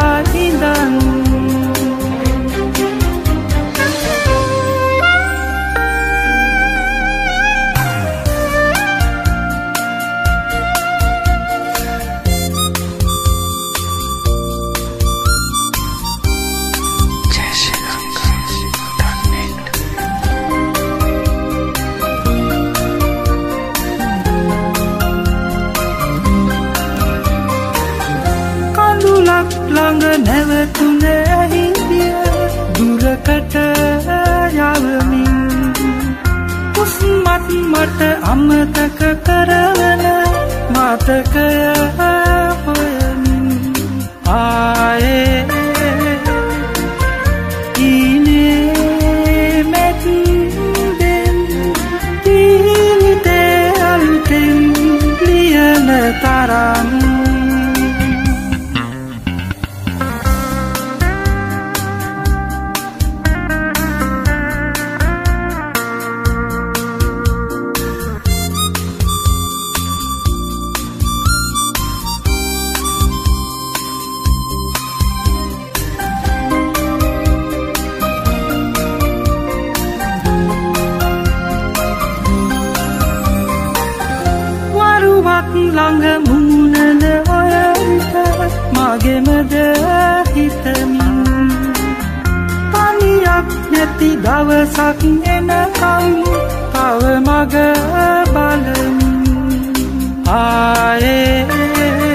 ඉඳන් ළඟ නැවතුන හිඳිය දුරකට යවමින් කුස්මත් මට අමතක කරවන මතකය හොයමින් ආයේ ඉනේ මෙත්දෙන් ජීවිතේ අලුතෙන් ලියන තරම් ළඟ මුණන ඔය විට මගෙමද හිතමින් පනියක් නැති දවසක් එනකම් තව මග බලමින් ආයේ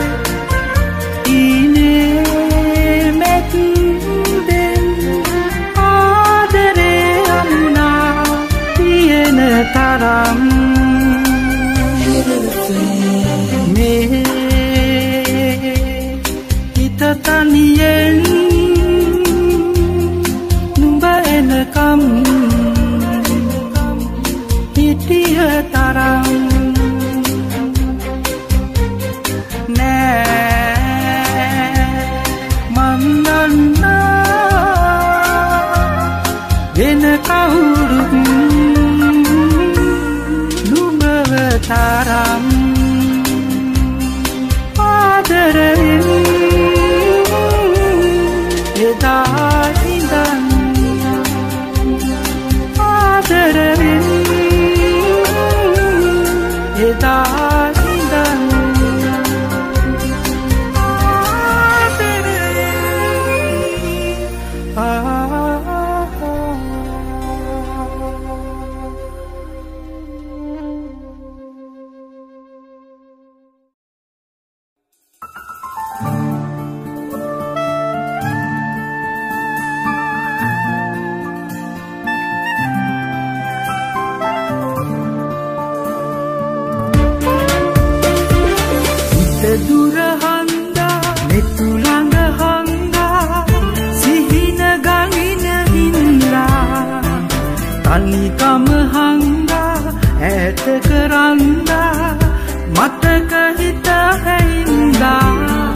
ඉනේ මෙත්දෙන් ආදරේ අමුණා තියෙන තරම් හිත තනියෙන් නුඹ එනකම් හිටිය තරම් නෑ මන් දන්නා වෙන කවුරුත් නුඹව තරම් එදා ඉඳන් ආදරෙන් එදා ඉඳන් දුර හංගා මෙතු ළඟ හංගා සිහින ගඟින හින්දා තනිකම හංගා ඈත කරන්දා මතක හිත හැින්දා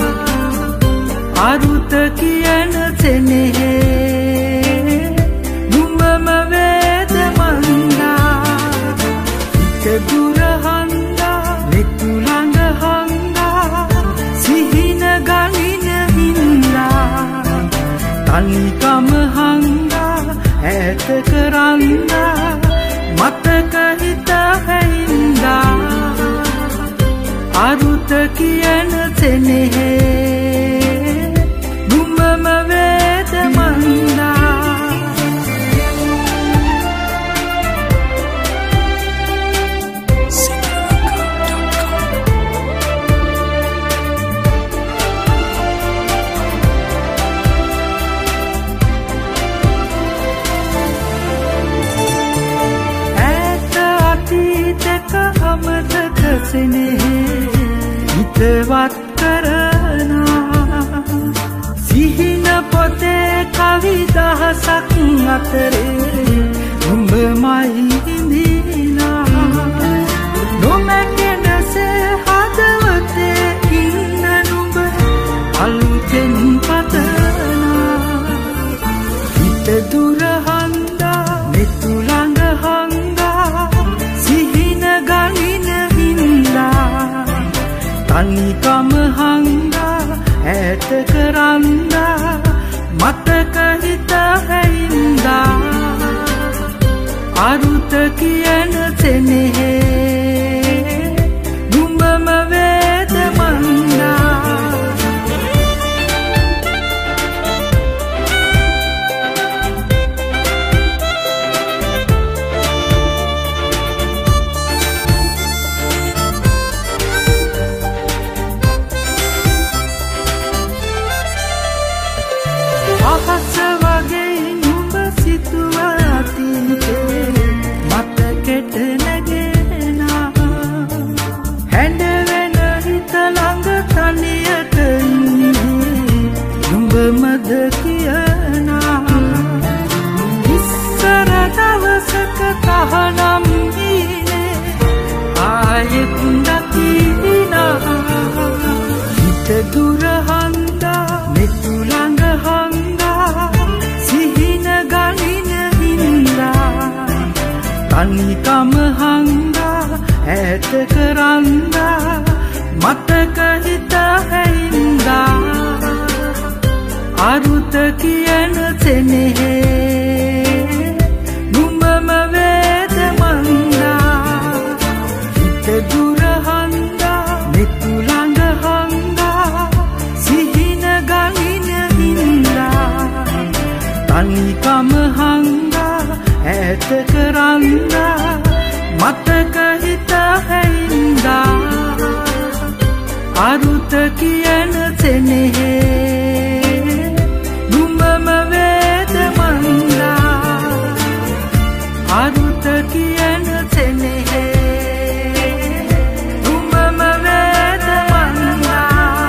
අරුත කියන සෙනෙහේ නුඹම වේද මන්දා හිත දුර හංගා මෙතු ළඟ සිහින ගලින හින්දා තනිකම හංගා ඈත කරන්දා මතක හිත හැින්දා අරුත කියන සෙනෙහේ නුඹම වේද මන්දා හිතවත් කරනා සිහින පොතේ කවි දහසක් අතරේ නුඹමයි හිඳිනා නොමැකෙනසේ හදවතේ ඉන්න නුඹ අලුතෙන් පතනා හිත දුර හංගා මෙතු ළඟ හංගා සිහින ගලින හින්දා තනිකම හංගා ඈත කරන් හන්දා මතක හිත හැයින්දා අරුත කියන සෙනෙහේ නුඹම වේද මන්දා අහස වගේ නුඹ සිතුවා තිතේ මතකෙට නැගෙනා හැඬ වෙන හිත ළඟ තනියට ඉන්නේ නුඹමද කියනා ඉස්සර දවසක තහනම් ඉන්නේ ආයෙත් දකිනා හිත දුර හන්දා මෙතු ළඟ තනිකම හංගා ඈත කරන්දා මතක හිත හැයින්දා අරුත කියන සෙනෙහේ නුඹම වේද මන්දා හිත දුර හන්දා මෙතු ළඟ හංගා සිහින ගලින හින්දා තනිකම හංගා ඈත කරන්දා මතක හිත හැයින්දා අරුත කියන සෙනෙහේ නුඹම වේද මන්දා අරුත කියන සෙනෙහේ නුඹම වේද මන්දා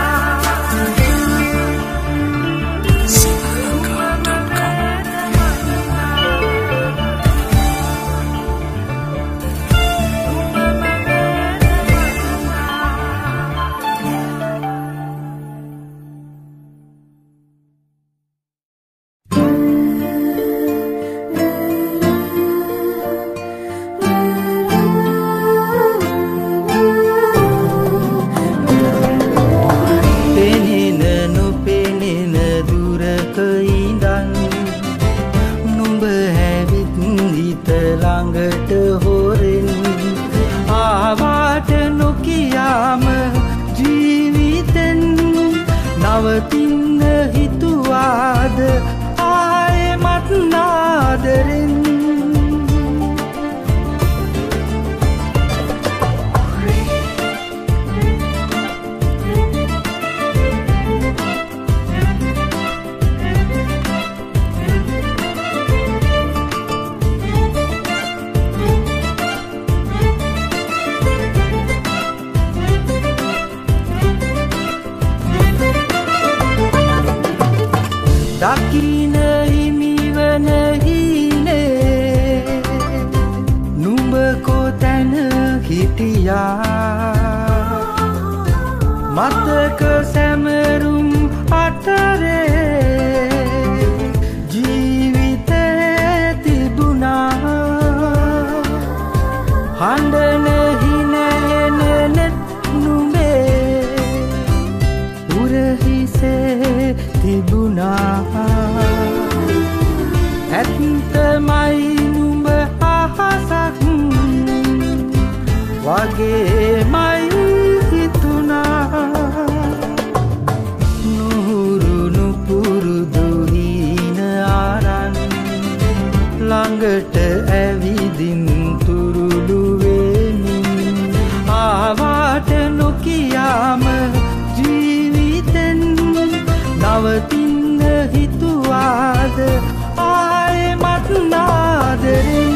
නවතින්න හිතුවාද ආයෙමත් නාදරෙන් දකින හිමිවන හිනේ නුඹ කොතැන හිටියා මතක සැමරුම් අතරේ ජීවිතේ තිබුණා හඬන හිනෙන නුඹේ උරහිසේ තිබුණා ඇත්තමයි නුඹ අහසක් වගේමයි හිතුණා නුහුරුණු පුරුදු හීන ආරන් ළඟට ඇවිදින් තුරුළු වෙමින් ආවාට නොකියාම ජීවිතෙන් නවතින්න හිතුවාද ආයෙමත් නාදරෙන්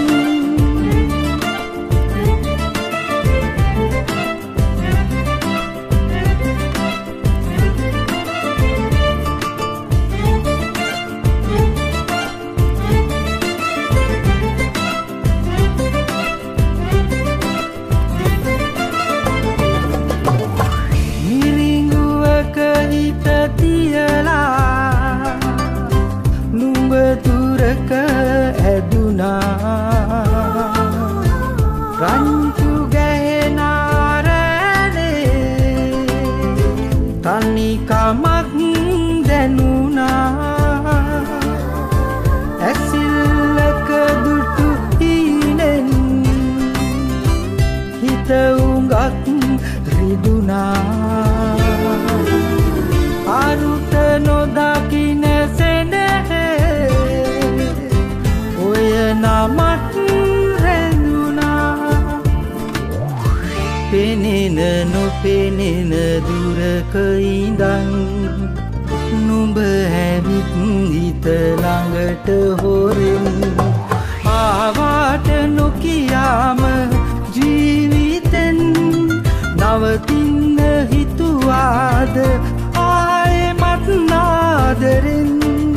පෙනෙන දුරක ඉඳන් නුඹ හැවිත් හිත ළඟට හොරෙන් ආවාට නොකියාම ජීවිතෙන් නවතින්න හිතුවාද ආයෙමත් නාදරෙන්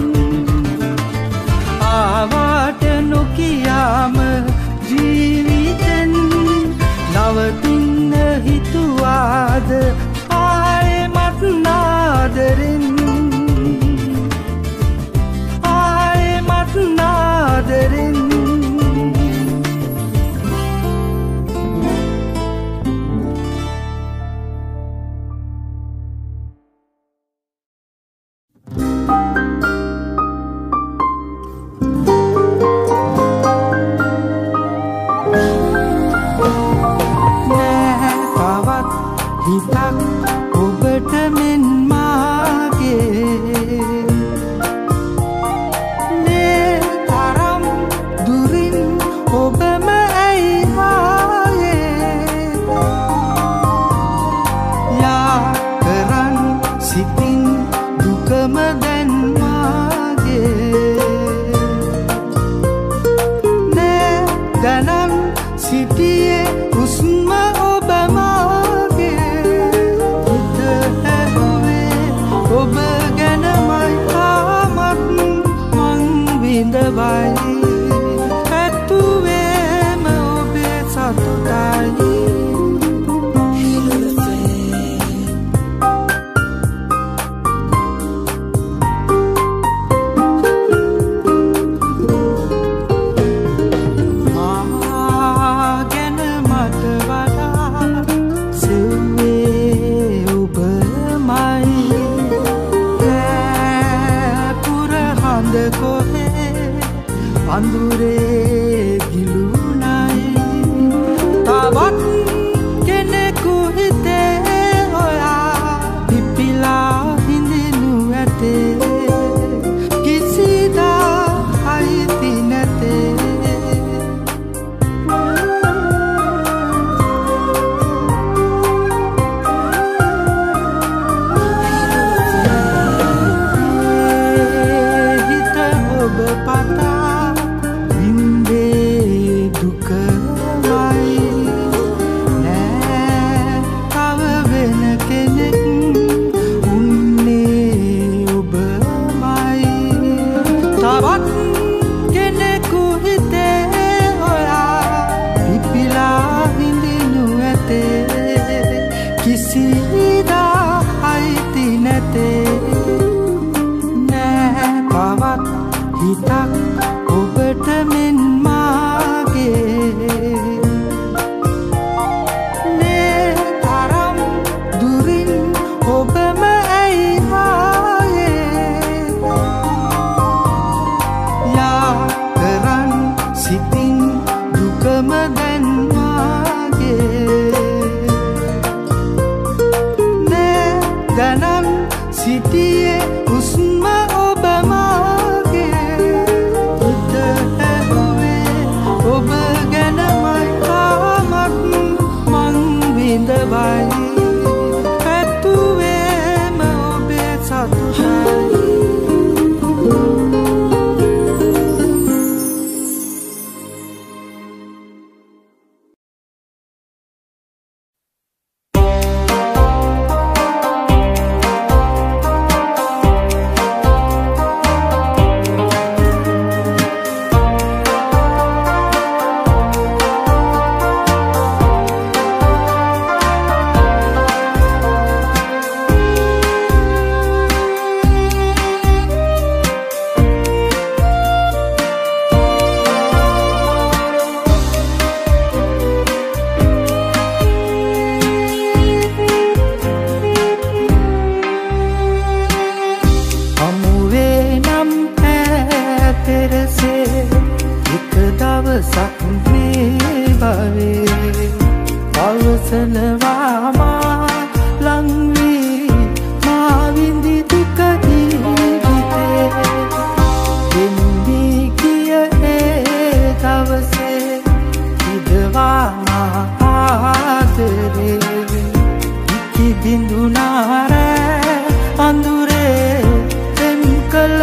ආවාට නොකියාම ජීවිතෙන් නවතින්න හිතුවාද ආයෙමත් නාදරෙන් ආයෙමත් නාදරෙන්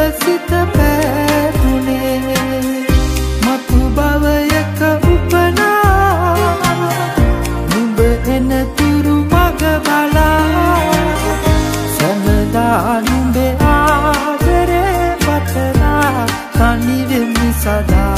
සිත පැතුනේ මතු භවයක උපනා නුඹ එනතුරු මග බලා සැමදා නුඹේ ආදරේ පතලා තනි වෙමි සදා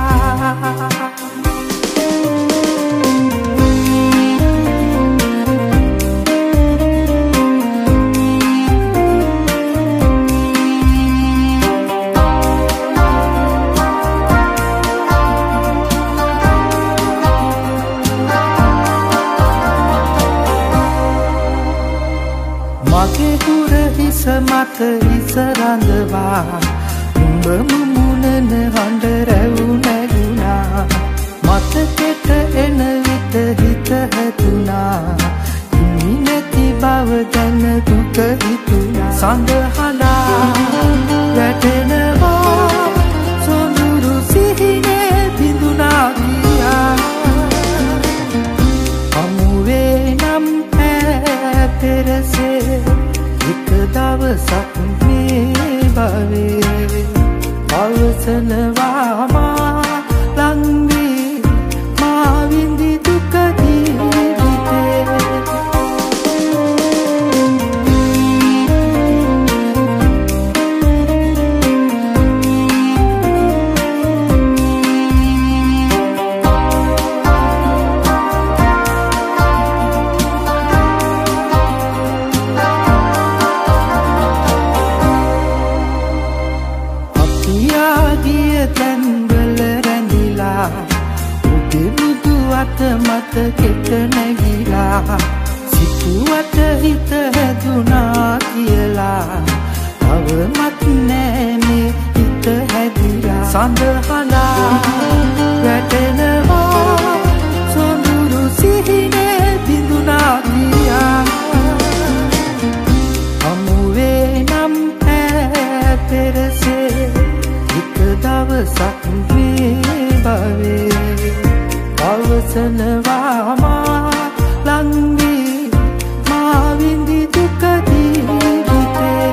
මගේ දුර හිස මත හිස රඳවා නුඹ මුමුණන හඬ රැවු නැගුණා මතකෙට එන විට හිත හැදුනා හිමි නැති බව දැන දුක හිතුණා සඳහනා වැටෙනවා සොඳුරු සිහිනේ බිඳුනා ගියා අමුවේ නම් පෙරසේ එක දවසක් මේ භවයේ අවසනවා මා ලංවී මා විඳි දුක ජීවිතේ මතකෙට නැගිලා සිතුවට හිත හැදුනා කියලා තවමත් නෑනේ හිත හැදිලා සඳහනා වැටෙනවා සොඳුරු සිහිනේ බිඳුනා ගියා අමුවේ නම් පෙරසේ එක දවසක් මේ භවයේ අවසනවා මා ලංවී මා විඳි දුක ජීවිතේ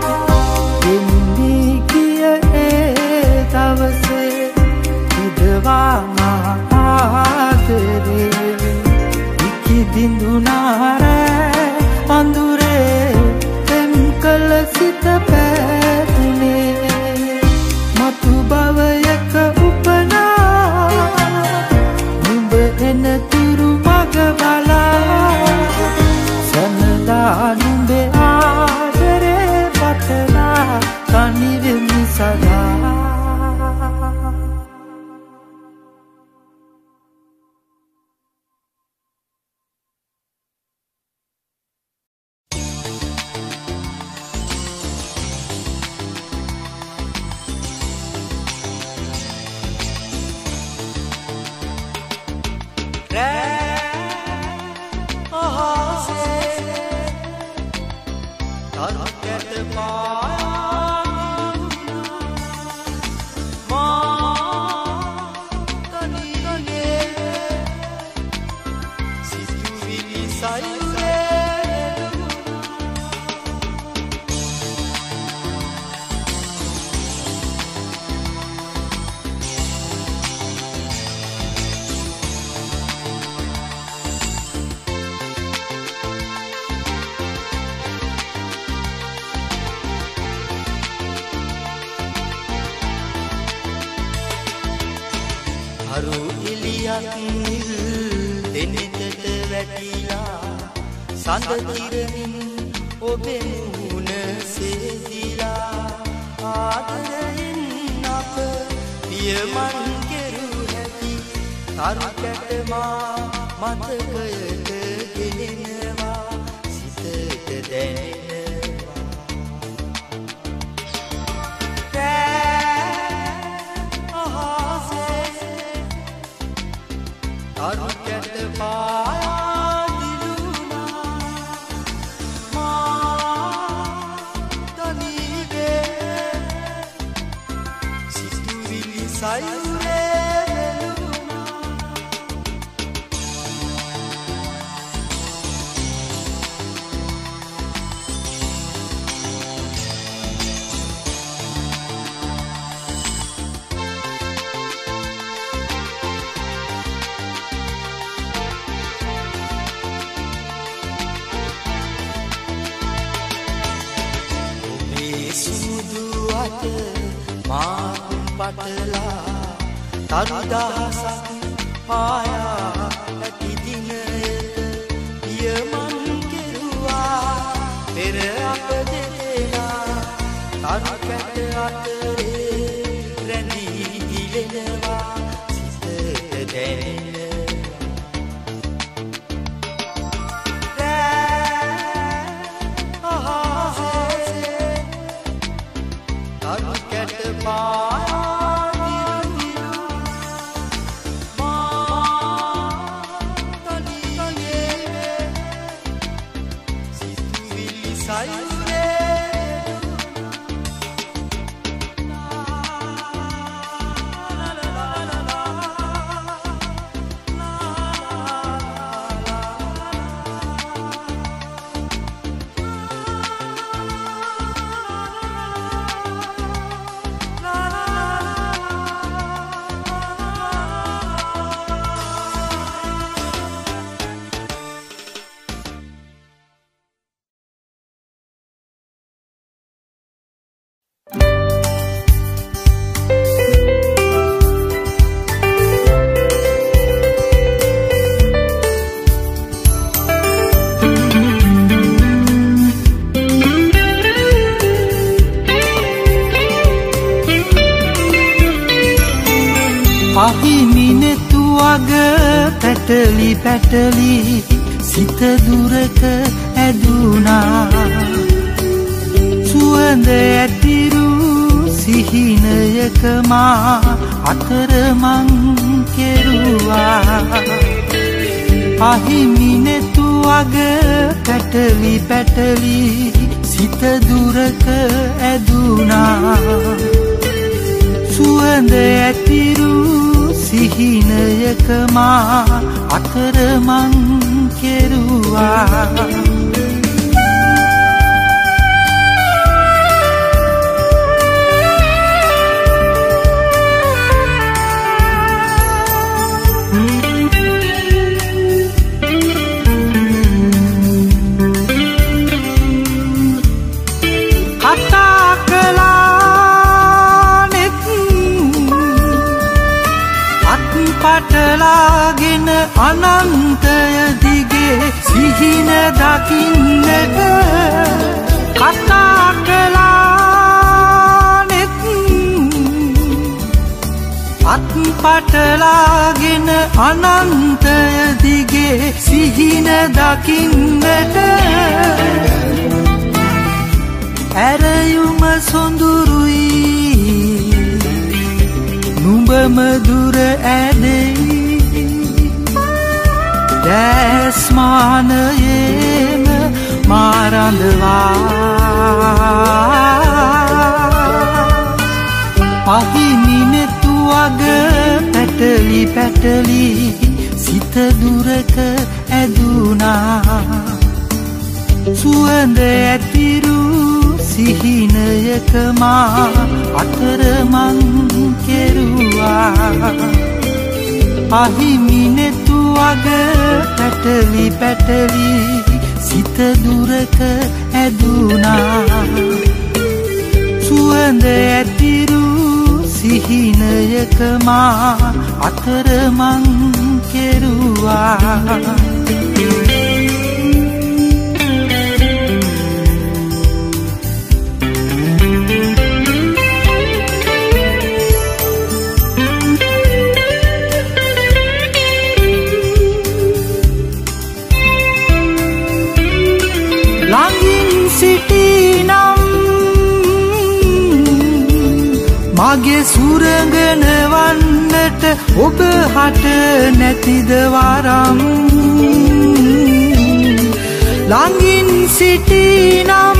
ඉන්දී කිය ඒ දවසේ ඉදවා මා ආදරේ ඉකිබිඳුනා රෑ අඳුරේ එම් කළ සිත පැතුනේ මතු භවයක එනතුරු මග බලා සැමදා නුඹේ ආදරේ පතලා තනි වෙමි සදා අරු එලියක් නිල් දෙනෙතට වැටිලා සඳ කිරමින් ඔබේ මුණ සේදිලා ආදරයෙන් අප පියමන් කෙරු හැටි තරු කැටමා මතකයට ගෙනෙනවා සිතට දැනෙනවා අරු කැට පාදිලුනා මා තනිවේ සිතුවිලි සයුරේ කෙරුවට මාත් පටලා තරු දහසක් පායා ඇති දිනයක පියමන් කෙරුවා පෙර අප දෙදෙනා තරු කැට අතරේ රැඳී ගිලෙනවා සිතට දැනෙනවා තරු කැට පැටලි පැටලි සිත දුරක ඇදුනා සුවඳ ඇතිරු සිහිනයක මා අතරමං කෙරුවා අහිමිනෙතු අග පැටලි පැටලි සිත දුරක ඇදුනා සුවඳ ඇතිරු සිහිනයක මා අතරමං කෙරුවා පටලාගෙන අනන්තය දිගේ සිහින දකින්නට කතා කළානෙත් අත් පටලාගෙන අනන්තය දිගේ සිහින දකින්නට ඇරයුම සොඳුරුයි නුඹම දුර ඇදෙයි දැස්මානයේම මාරඳවා පහිමිනෙතු අග පැටලි පැටලි සිත දුරක ඇදුනා සුවඳ ඇතිරු සිහිනයක මා අතරමං කෙරුවා අහිමිනෙතු අග පැටලි පැටලි සිත දුරක ඇදුනා සුවඳ ඇතිරු සිහිනයක මා අතරමං කෙරුවා මගේ සුරංගන වන්නට ඔබ හට නැතිද වරම් ළඟින් සිටිනම්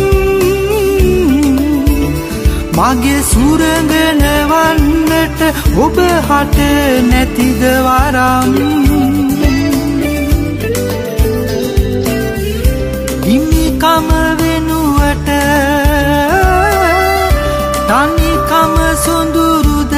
මගේ සුරංගන වන්නට ඔබ හට නැතිද වරම් හිමිකම වෙනුවට තනිකම සොඳුරුද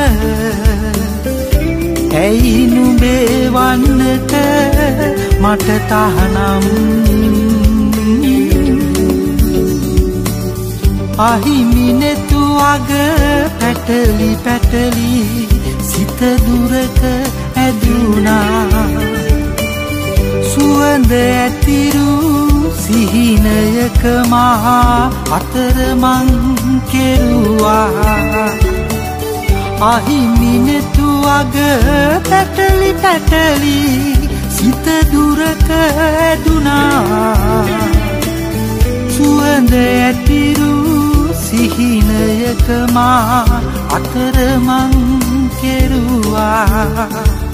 ඇයි නුඹේ වන්නට මට තහනම් අහිමිනෙතු අග පැටලි පැටලි සිත දුරක ඇදුනා සුවඳ ඇතිරු සිහිනයක මහා අතරමං කෙරුවා අහිමිනෙතු අග පැටලි පැටලි සිත දුරක ඇදුනා සුවඳ ඇතිරු සිහිනයක මා අතරමං කෙරුවා